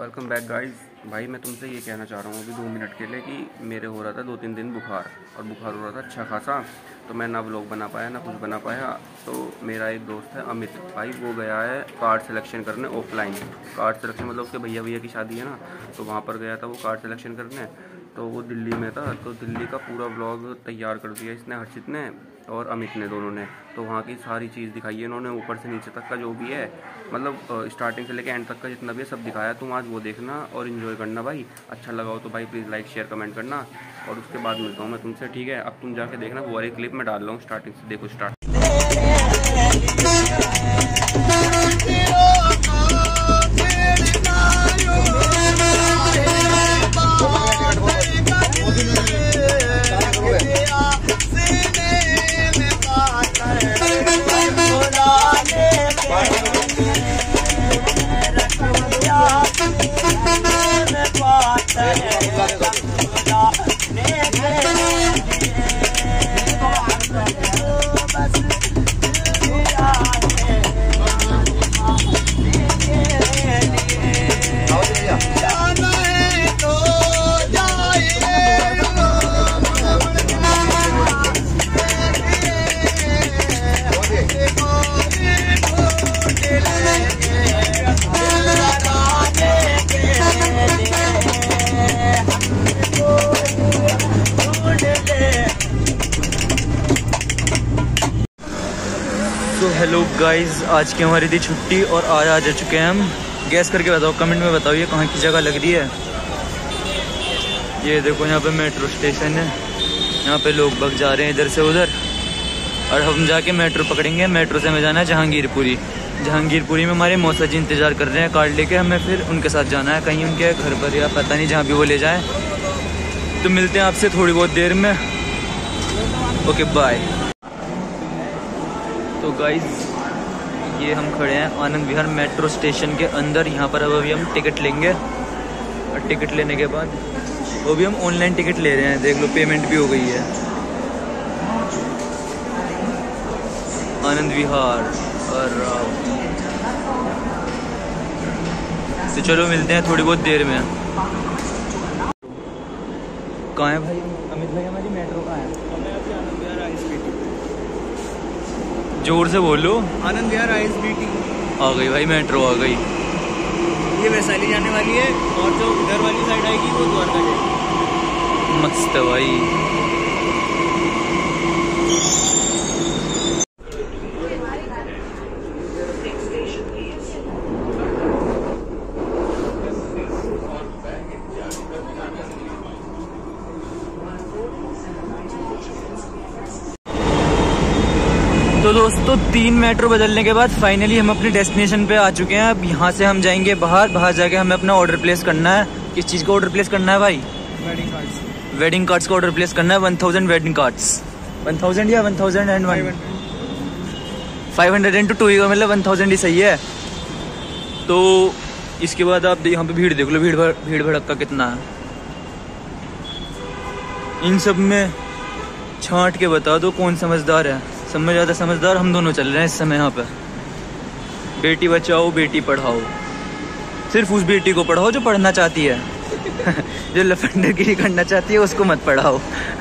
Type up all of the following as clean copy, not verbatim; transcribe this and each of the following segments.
Welcome back guys. भाई मैं तुमसे ये कहना चाह रहा हूँ अभी 2 मिनट के लिए कि मेरे हो रहा था 2-3 दिन बुखार, और बुखार हो रहा था अच्छा खासा। तो मैं ना व्लॉग बना पाया ना कुछ बना पाया। तो मेरा एक दोस्त है अमित भाई, वो गया है कार्ड सिलेक्शन करने ऑफलाइन। कार्ड सिलेक्शन मतलब उसके भैया की शादी है ना, तो वहाँ पर गया था वो कार्ड सिलेक्शन करने। तो वो दिल्ली में था, तो दिल्ली का पूरा व्लॉग तैयार कर दिया इसने, हर्षित ने और अमित ने, दोनों ने। तो वहाँ की सारी चीज़ दिखाई है इन्होंने, ऊपर से नीचे तक का जो भी है, मतलब स्टार्टिंग से लेकर एंड तक का जितना भी है सब दिखाया। तुम आज वो देखना और इन्जॉय करना भाई। अच्छा लगा हो तो भाई प्लीज़ लाइक शेयर कमेंट करना, और उसके बाद मिलता हूँ मैं तुमसे, ठीक है। अब तुम जाके देखना, वो वाली क्लिप मैं डाल रहा हूँ स्टार्टिंग से, देखो स्टार्ट। तो हेलो गाइस, आज की हमारी थी छुट्टी और आज आ जा चुके हैं हम। गैस करके बताओ, कमेंट में बताओ ये कहाँ की जगह लग रही है। ये देखो यहाँ पे मेट्रो स्टेशन है, यहाँ पे लोग बग जा रहे हैं इधर से उधर, और हम जाके मेट्रो पकड़ेंगे। मेट्रो से हमें जाना है जहांगीरपुरी। जहांगीरपुरी में हमारे मौसा जी इंतज़ार कर रहे हैं कार्ड लेके, हमें फिर उनके साथ जाना है कहीं उनके घर पर, या पता नहीं जहाँ भी वो ले जाएँ। तो मिलते हैं आपसे थोड़ी बहुत देर में, ओके बाय। तो गाइस ये हम खड़े हैं आनंद विहार मेट्रो स्टेशन के अंदर। यहाँ पर अब अभी हम टिकट लेंगे, और टिकट लेने के बाद वो भी हम ऑनलाइन टिकट ले रहे हैं, देख लो पेमेंट भी हो गई है। आनंद विहार और तो चलो मिलते हैं थोड़ी बहुत देर में। कहाँ है भाई अमित भाई, हमारी मेट्रो कहाँ है? जोर से बोलो। आनंद विहार ISBT आ गई भाई, मेट्रो आ गई। ये वैशाली जाने वाली है, और जो उधर वाली साइड आएगी वो द्वारका जाएगी। मस्त है भाई। तो दोस्तों 3 मेट्रो बदलने के बाद फाइनली हम अपने डेस्टिनेशन पे आ चुके हैं। अब यहाँ से हम जाएंगे बाहर जाके हमें अपना ऑर्डर प्लेस करना है। किस चीज़ का ऑर्डर प्लेस करना है भाई? Wedding cards. वेडिंग कार्ड्स का ऑर्डर प्लेस करना है। 1000 वेडिंग कार्ड्स। 1000 या 1001? 500 into 2 का मतलब 1000 ही सही है। तो इसके बाद आप यहाँ पे भीड़ देख लो, भीड़ भड़का कितना है। इन सब में छांट के बता दो कौन समझदार है। सब में ज़्यादा समझदार हम दोनों चल रहे हैं इस समय यहाँ पे। बेटी बचाओ बेटी पढ़ाओ, सिर्फ उस बेटी को पढ़ाओ जो पढ़ना चाहती है जो लफंडरगिरी करना चाहती है उसको मत पढ़ाओ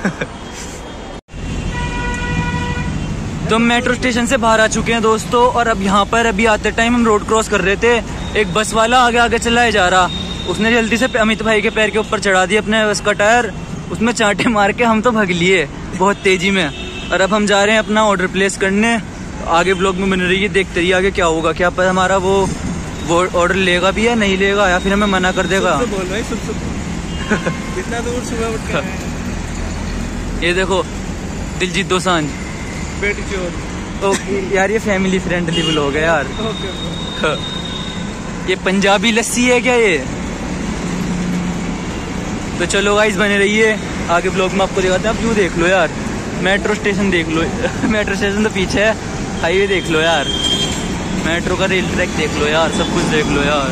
तो हम मेट्रो स्टेशन से बाहर आ चुके हैं दोस्तों, और अब यहाँ पर अभी आते टाइम हम रोड क्रॉस कर रहे थे। एक बस वाला आगे चलाया जा रहा, उसने जल्दी से अमित भाई के पैर के ऊपर चढ़ा दिया अपने बस का टायर, उसमें चांटे मार के हम तो भाग लिए बहुत तेजी में। और अब हम जा रहे हैं अपना ऑर्डर प्लेस करने। आगे ब्लॉग में बन रही है, देखते रहिए आगे क्या होगा। क्या पता हमारा वो ऑर्डर लेगा भी या नहीं लेगा, या फिर हमें मना कर देगा। बोल भाई कितना दूर सुबह उठ के ये देखो दिलजीत दोसांझ बेटी चोर। ओके यार, ये फैमिली फ्रेंडली ब्लॉग है यार। ये पंजाबी लस्सी है क्या ये? तो चलो गाइस बने रहिए, आगे ब्लॉग में आपको दिखाते हैं। आप व्यू देख लो यार, मेट्रो स्टेशन देख लो मेट्रो स्टेशन तो पीछे है, हाईवे देख लो यार, मेट्रो का रेल ट्रैक देख लो यार, सब कुछ देख लो यार।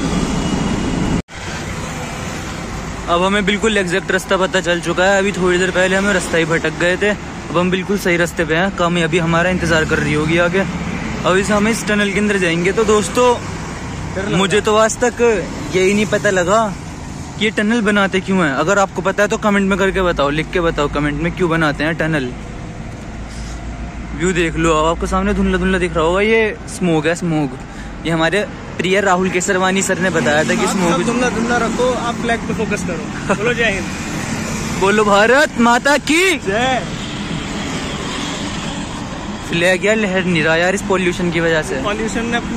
अब हमें बिल्कुल एग्जैक्ट रास्ता पता चल चुका है। अभी थोड़ी देर पहले हमें रास्ता ही भटक गए थे, अब हम बिल्कुल सही रास्ते पे हैं। कामयाबी हमारा इंतजार कर रही होगी आगे। अब इस हम इस टनल के अंदर जाएंगे। तो दोस्तों मुझे तो आज तक यही नहीं पता लगा कि ये टनल बनाते क्यों हैं। अगर आपको पता है तो कमेंट में करके बताओ, लिख के बताओ कमेंट में क्यों बनाते हैं टनल। व्यू देख लो, अब आपको सामने धुंधला धुंधला दिख रहा होगा, ये स्मोक है, स्मोक। ये हमारे प्रिय राहुल केसरवानी सर ने बताया था कि स्मोक। धुंधला धुंधला रखो, आप फ्लैग पे फोकस करो। बोलो जय हिंद। बोलो भारत माता की जय। फ्लैग यार लहर नहीं रहा यार इस पॉल्यूशन की वजह से। पॉल्यूशन ने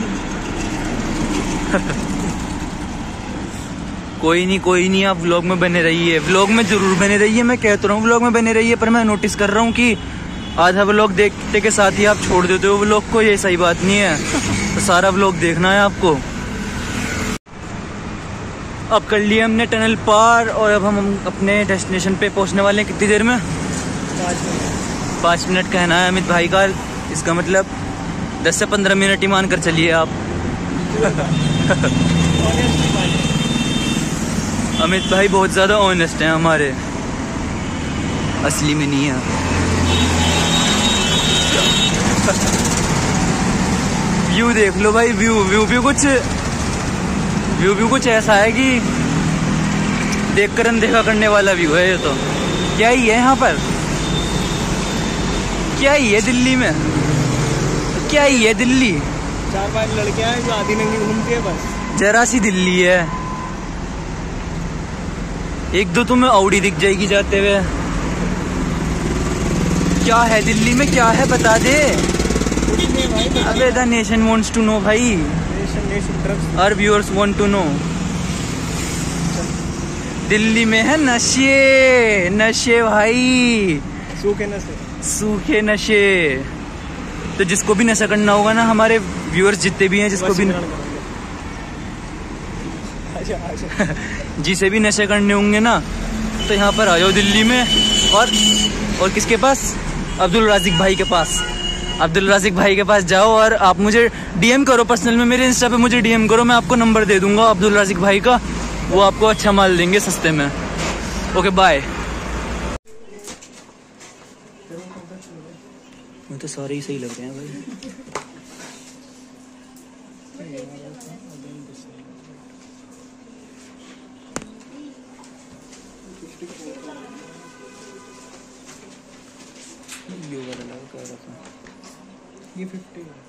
कोई नहीं, आप व्लॉग में बने रहिए, व्लॉग में जरूर बने रहिए। मैं कहता हूँ व्लॉग में बने रहिए, पर मैं नोटिस कर रहा हूँ कि आधा व्लॉग देखते के साथ ही आप छोड़ देते हो व्लॉग को। ये सही बात नहीं है, तो सारा व्लॉग देखना है आपको। अब कर लिए हमने टनल पार और अब हम अपने डेस्टिनेशन पे पहुंचने वाले हैं। कितनी देर में? 5 मिनट कहना है अमित भाई का। इसका मतलब 10 से 15 मिनट ही मान कर चलिए आप। अमित भाई बहुत ज्यादा ऑनेस्ट हैं हमारे, असली में नहीं है। व्यू देख लो भाई, व्यू कुछ ऐसा है कि देखकर अनदेखा करने वाला व्यू है ये तो। क्या ही है यहाँ पर, क्या ही है दिल्ली में, क्या ही है दिल्ली। 4-5 लड़कियां हैं जो आधी नंगी घूमती है बस। जरा सी दिल्ली है, एक दो तुम्हें औडी दिख जाएगी जाते हुए। क्या है दिल्ली में, क्या है बता दे। अबे the nation wants to know भाई, our viewers want to know. Delhi में है नशे भाई, सूखे नशे। तो जिसको भी नशा करना होगा ना, हमारे व्यूअर्स जितने भी हैं, जिसको भी जिसे भी नशे करने होंगे ना, तो यहाँ पर आ जाओ दिल्ली में। और किसके पास? अब्दुल राजिक भाई के पास। अब्दुल राजिक भाई के पास जाओ और आप मुझे डीएम करो पर्सनल में, मेरे इंस्टा पे मुझे डीएम करो, मैं आपको नंबर दे दूंगा अब्दुल राजिक भाई का, वो आपको अच्छा माल देंगे सस्ते में। Okay bye. मुझे तो सारे ही सही लग रहे हैं भाई। ये 50 है।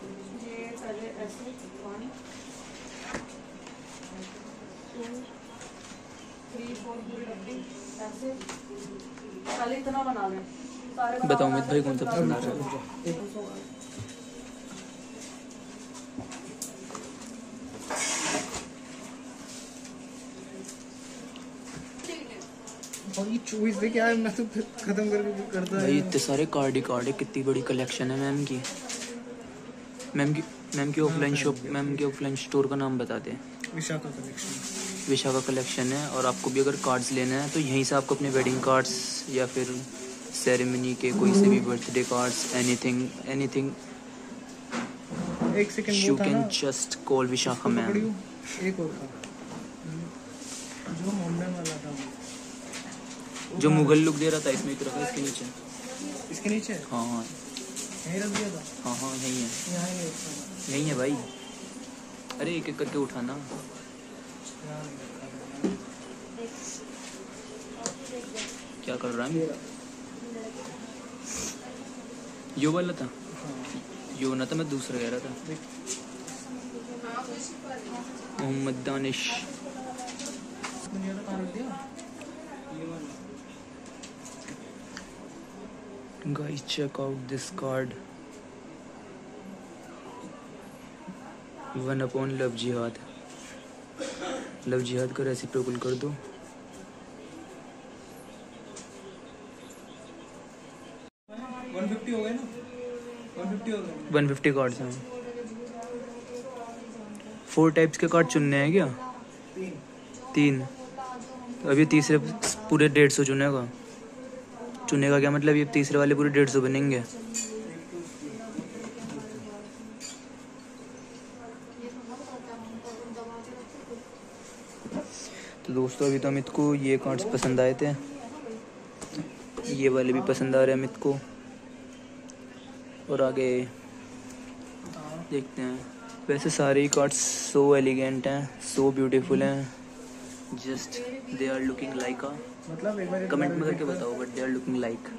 बताओ अमित भाई कौन सा पसंद आ रहा है? चॉइस देख यार, मैं तो खत्म करके करता है भाई। इतने सारे कार्ड ही कार्ड है, कितनी बड़ी कलेक्शन है मैम की। मैम की ऑफलाइन शॉप, मैम की ऑफलाइन स्टोर का नाम बता दें। विशाखा कलेक्शन। विशाखा कलेक्शन है। और आपको भी अगर कार्ड्स लेने हैं तो यहीं से आपको अपने वेडिंग कार्ड्स या फिर सेरेमनी के कोई से भी बर्थडे कार्ड्स, एनीथिंग एक second you can just call Vishakha ma'am. एक और था जो मुंबई वाला था, जो मुगल लुक दे रहा था, इसमें एक रखा, इसके नीचे। हाँ यहीं रख दिया था। हाँ यही है, यही है भाई। अरे एक एक करके उठाना। क्या कर रहा है? यो वाला था, यो ना था, मैं दूसरा कह रहा था। Mohammad Danish. Guys, check out this card. One upon love jihad. Love जिहाद का रेसिप्रोकल कर दो। हो गए ना, 150 हो गए। 150 कार्ड्स हैं। 4 टाइप्स के कार्ड चुनने हैं क्या? 3। अभी तीसरे पूरे 150 चुनेगा। चुनेगा क्या मतलब? ये तीसरे वाले पूरे 150 बनेंगे। तो दोस्तों अभी तो अमित को ये कार्ड्स पसंद आए थे, ये वाले भी पसंद आ रहे हैं अमित को, और आगे देखते हैं। वैसे सारे ही कार्ड्स सो एलिगेंट हैं, सो ब्यूटीफुल हैं। Just they are looking like a, मतलब एक बार कमेंट में करके बताओ, but they are looking like.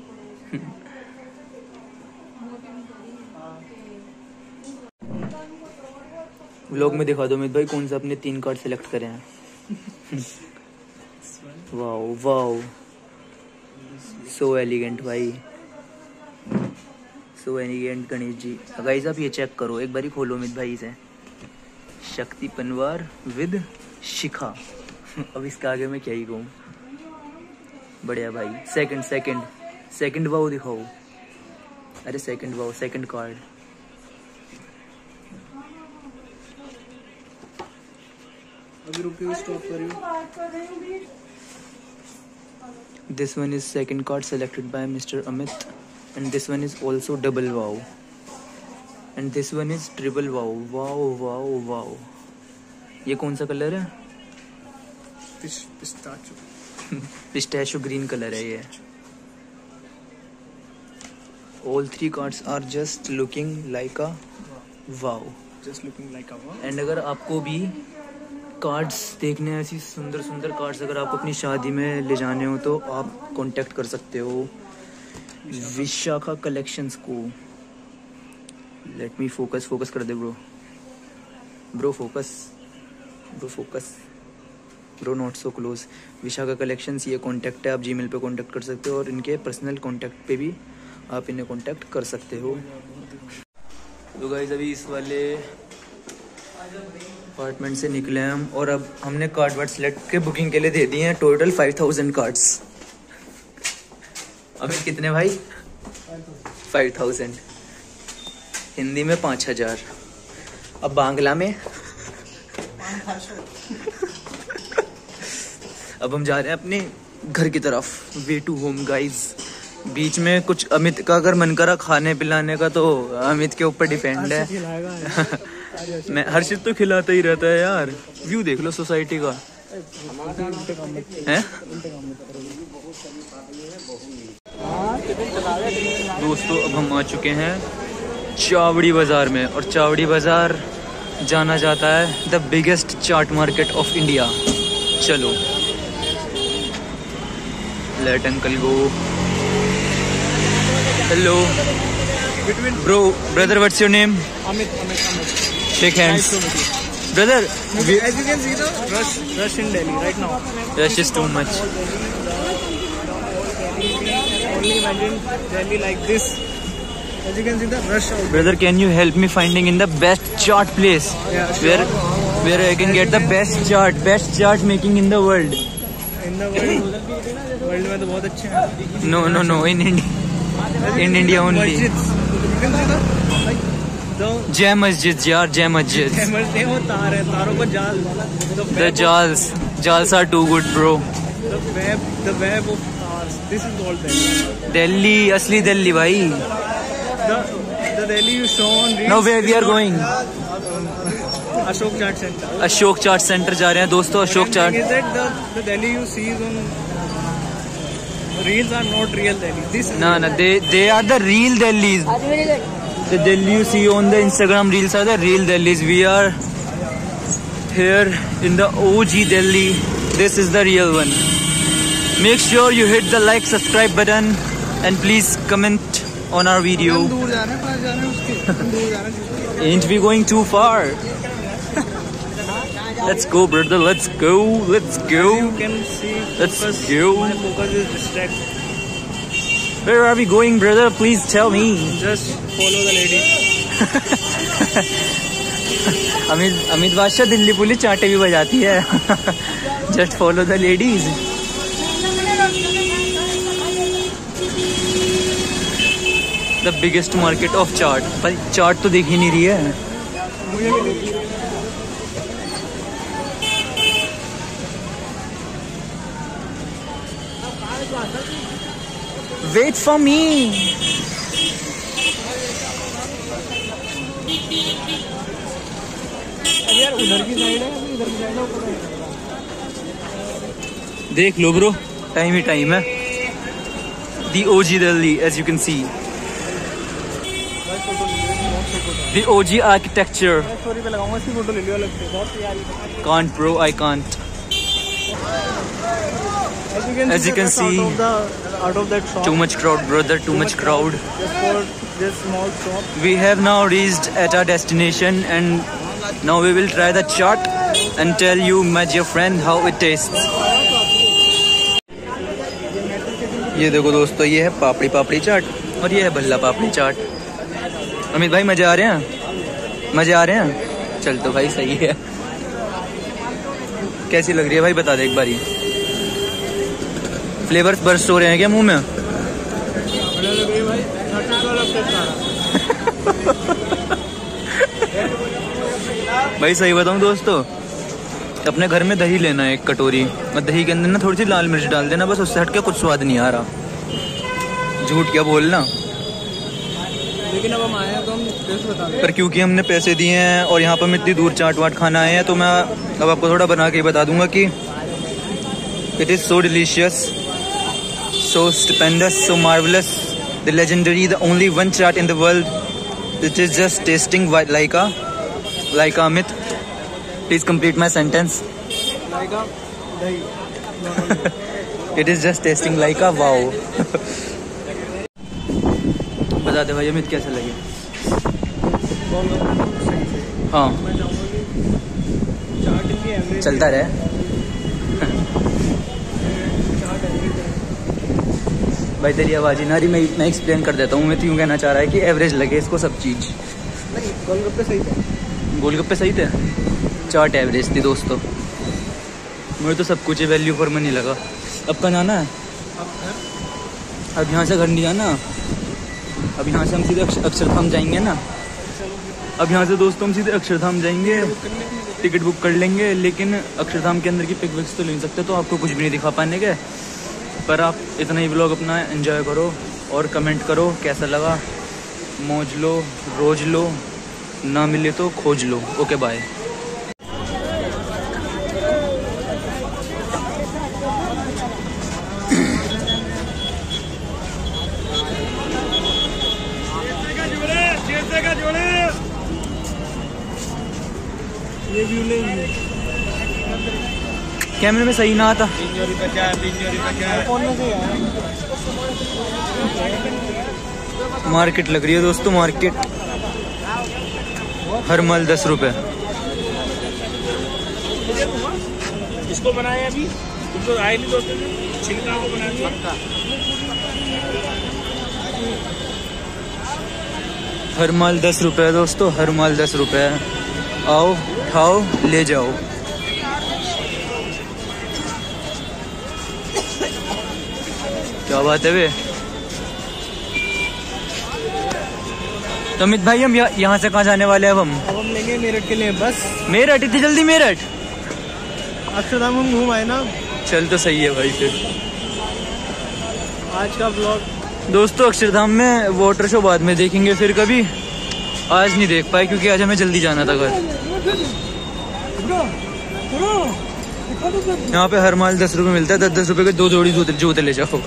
Vlog में दिखा दो अमित भाई कौन सा अपने 3 कार्ड सेलेक्ट करे हैं। वाओ वाओ, सो एलिगेंट भाई, so elegant Ganesh ji. Guys आप ये चेक करो, एक बारी खोलो अमित भाई से। शक्ति पनवार विद शिखा। अब इसके आगे मैं क्या ही कहूँ। बढ़िया भाई। सेकंड वाओ दिखाओ। अरे सेकंड वाओ, सेकंड कार्ड। अभी रुकिए, स्टॉप करिए। This one is second card selected by Mr. Amit, and this one is also double wow, and this one is triple wow. Wow wow wow. ये कौन सा colour है? Pistachio green colour है ये। All 3 cards are just looking like a wow. Just looking like a wow. And अगर आपको भी cards देखने ऐसी सुंदर सुंदर कार्ड्स अगर आपको अपनी शादी में ले जाने हो तो आप कांटेक्ट कर सकते हो विशाखा कलेक्शंस को। लेट मी फोकस कर दे bro focus bro not so close. Vishakha collections ये कांटेक्ट है, आप जीमेल पे कांटेक्ट कर सकते हो और इनके पर्सनल कांटेक्ट पे भी आप इन्हें कांटेक्ट कर सकते हो। तो गाइस अभी इस वाले अपार्टमेंट से निकले हम और अब हमने कार्ड वार्ड सेलेक्ट के बुकिंग के लिए दे दिए हैं। Total 5000 cards. अभी कितने भाई? 5000। हिंदी में 5000। अब बांग्ला में अब हम जा रहे हैं अपने घर की तरफ। Way to home guys. बीच में कुछ अमित का अगर मन करा खाने पिलाने का तो अमित के ऊपर डिपेंड है। मैं हर्षित तो खिलाता ही रहता है यार। व्यू देख लो सोसाइटी का है। दोस्तों अब हम आ चुके हैं चावड़ी बाजार में, और चावड़ी बाजार जाना जाता है the biggest chaat market of India. चलो let uncle go. Hello brother, what's your name? Amit. Shake hands. Nice to meet you. Brother, As you can see the rush in Delhi right now. rush is too much. Only imagine Delhi like this. As you can see the rush out. Brother, can you help me finding in the best chaat place? Yeah, sure. Where I can get the best chaat making in the world. In the world में तो बहुत अच्छे हैं. No, in India. In India only. जय मस्जिद यार, जय मस्जिद। वो तार है, तारों को जाल। The jals are too good, bro. The web of stars. This is all Delhi. Delhi, असली दिल्ली भाई। The Delhi you show on reels. Now where we are going? Ashok Chaat Center. Ashok chaat centre जा रहे हैं दोस्तों। अशोक चाट। Is that the Delhi you see on reels are not real Delhi. This is No, they are the real Delhis. The Delhi you see on the Instagram reels are the real Delhis. We are here in the OG Delhi. This is the real one. Make sure you hit the like, subscribe button and please comment on our video. दूर जाना है, पास जाना है उसके। दूर जाना है। Ain't we going too far? Let's go, brother. Let's go. You can see. Let's focus. go. My focus is distracted. Where are we going, brother? Please tell me. Just follow the lady. Amit बादशाह Delhi police चाटे भी बजाती है। Just follow the ladies. The biggest market of चाट। पर चाट तो दिख ही नहीं रही है। Wait for me. यार उधर की साइड है, इधर की साइड है। देख लो ब्रो, टाइम ही टाइम है। The OG Delhi, as you can see. The OG architecture. Story पे लगाऊंगा, इसकी फोटो ले लियो अलग से। बहुत प्यारी। Can't bro, I can't. As you can see, out of that shop, too much crowd, brother, too much crowd. just for this small shop. We have now reached at our destination and now we will try the chaat and tell you, my dear friend, how it tastes. ये देखो दोस्तों, ये है पापड़ी पापड़ी चाट और ये है भल्ला पापड़ी चाट। अमित भाई मजे आ रहे हैं? मजे आ रहे हैं? चल तो भाई सही है। कैसी लग रही है भाई बता दे एक बारी। फ्लेवर्स बर्स्ट हो रहे हैं क्या मुंह में? भाई सही बताऊं दोस्तों, अपने घर में दही लेना है एक कटोरी और दही के अंदर ना थोड़ी सी लाल मिर्च डाल देना, बस उससे हट के कुछ स्वाद नहीं आ रहा। झूठ क्या बोलना। लेकिन अब हम आए हैं तो हम टेस्ट बता दें। पर क्योंकि हमने पैसे दिए हैं और यहाँ पर हम इतनी दूर चाट वाट खाना आए हैं तो मैं अब आपको थोड़ा बना के बता दूंगा कि it is so delicious, so stupendous, so marvelous, the legendary, the only one chaat in the world which is just tasting like Amit. Please complete my sentence. like a dahi. It is just tasting like a wow. बता दे भाई अमित कैसा लगे? हाँ चलता रहे। भाई तेरी आवाज़ ही ना रही, मैं एक्सप्लेन कर देता हूँ। मैं यूँ कहना चाह रहा है कि एवरेज लगे इसको सब चीज़। नहीं, गोलगप्पे सही थे। गोलगप्पे सही थे, चाट एवरेज थी दोस्तों। मुझे तो सब कुछ वैल्यू फॉर मनी लगा। अब कहाँ जाना है? अब यहाँ से घर नहीं जाना। अब यहाँ से हम सीधे अक्षरधाम जाएंगे ना। अब यहाँ से दोस्तों हम सीधे अक्षरधाम जाएंगे, टिकट बुक कर लेंगे। लेकिन अक्षरधाम के अंदर की पिक विक्स तो ले नहीं सकते, तो आपको कुछ भी नहीं दिखा पाने के। पर आप इतना ही व्लॉग अपना एंजॉय करो और कमेंट करो कैसा लगा। मौज लो, रोज लो, ना मिले तो खोज लो। Okay bye. ये व्यू नहीं कैमरे में सही ना आता। फोन में से आया। मार्केट लग रही है दोस्तों, मार्केट। हर माल 10 रुपए। इसको बनाए अभी तो आए नहीं दोस्तों, छिलका को बनाया। हर माल 10 रुपए है दोस्तों, हर माल 10 रुपए है। आओ खाओ ले जाओ। क्या बात है वे। तो अमित भाई हम यहाँ से कहाँ जाने वाले हैं? अब हम लेंगे मेरठ के लिए बस। मेरठ? इतनी जल्दी मेरठ? अक्षरधाम हम घूम आए ना। चल तो सही है भाई। फिर आज का ब्लॉग दोस्तों अक्षरधाम में वाटर शो बाद में देखेंगे फिर कभी। आज नहीं देख पाए क्योंकि आज हमें जल्दी जाना था घर। यहाँ पे हर माल 10 रुपए मिलता है। 10-10 रुपए के 2 जोड़ी जूते ले जाओ।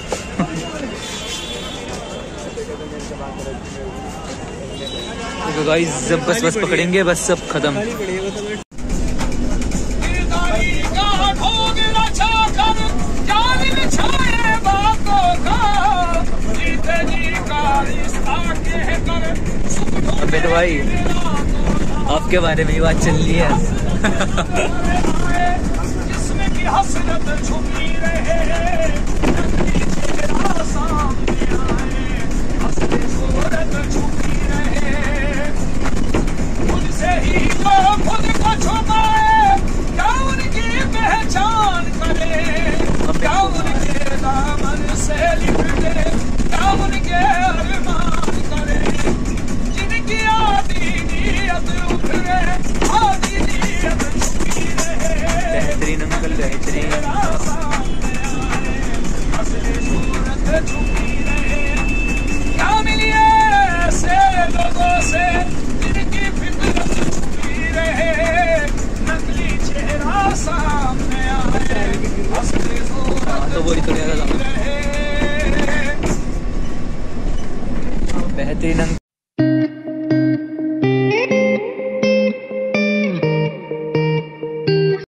तो गाइस जब बस पकड़ेंगे बस सब खत्म। अबे तो भाई आपके बारे में ही बात चल रही है। जिसमें की हसरत छुपी रहे।